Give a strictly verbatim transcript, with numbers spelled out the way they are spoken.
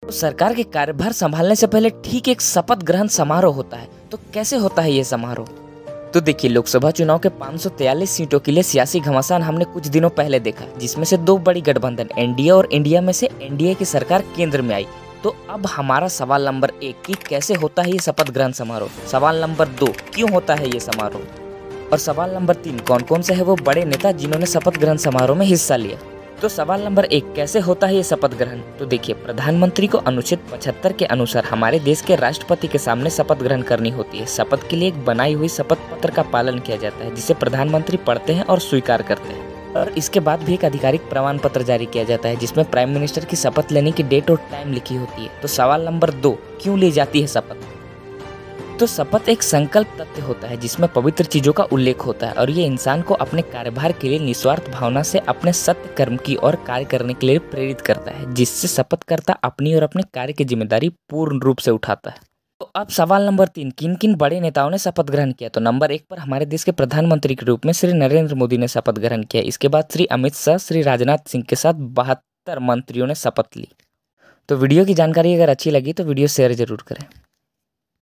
तो सरकार के कार्यभार संभालने से पहले ठीक एक शपथ ग्रहण समारोह होता है। तो कैसे होता है ये समारोह? तो देखिए, लोकसभा चुनाव के पाँच सौ तैंतालीस सीटों के लिए सियासी घमासान हमने कुछ दिनों पहले देखा, जिसमें से दो बड़ी गठबंधन एनडीए और इंडिया में से एनडीए की सरकार केंद्र में आई। तो अब हमारा सवाल नंबर एक कि कैसे होता है ये शपथ ग्रहण समारोह। सवाल नंबर दो, क्यों होता है ये समारोह। और सवाल नंबर तीन, कौन कौन से है वो बड़े नेता जिन्होंने शपथ ग्रहण समारोह में हिस्सा लिया। तो सवाल नंबर एक, कैसे होता है ये शपथ ग्रहण। तो देखिए, प्रधानमंत्री को अनुच्छेद पचहत्तर के अनुसार हमारे देश के राष्ट्रपति के सामने शपथ ग्रहण करनी होती है। शपथ के लिए एक बनाई हुई शपथ पत्र का पालन किया जाता है, जिसे प्रधानमंत्री पढ़ते हैं और स्वीकार करते हैं। और इसके बाद भी एक आधिकारिक प्रमाण पत्र जारी किया जाता है, जिसमें प्राइम मिनिस्टर की शपथ लेने की डेट और टाइम लिखी होती है। तो सवाल नंबर दो, क्यों ली जाती है शपथ। तो शपथ एक संकल्प तथ्य होता है, जिसमें पवित्र चीजों का उल्लेख होता है और ये इंसान को अपने कार्यभार के लिए निस्वार्थ भावना से अपने सत्य कर्म की ओर कार्य करने के लिए प्रेरित करता है, जिससे शपथकर्ता अपनी और अपने कार्य की जिम्मेदारी पूर्ण रूप से उठाता है। तो अब सवाल नंबर तीन, किन किन बड़े नेताओं ने शपथ ग्रहण किया। तो नंबर एक पर हमारे देश के प्रधानमंत्री के रूप में श्री नरेंद्र मोदी ने शपथ ग्रहण किया। इसके बाद श्री अमित शाह, श्री राजनाथ सिंह के साथ बहत्तर मंत्रियों ने शपथ ली। तो वीडियो की जानकारी अगर अच्छी लगी तो वीडियो शेयर जरूर करें।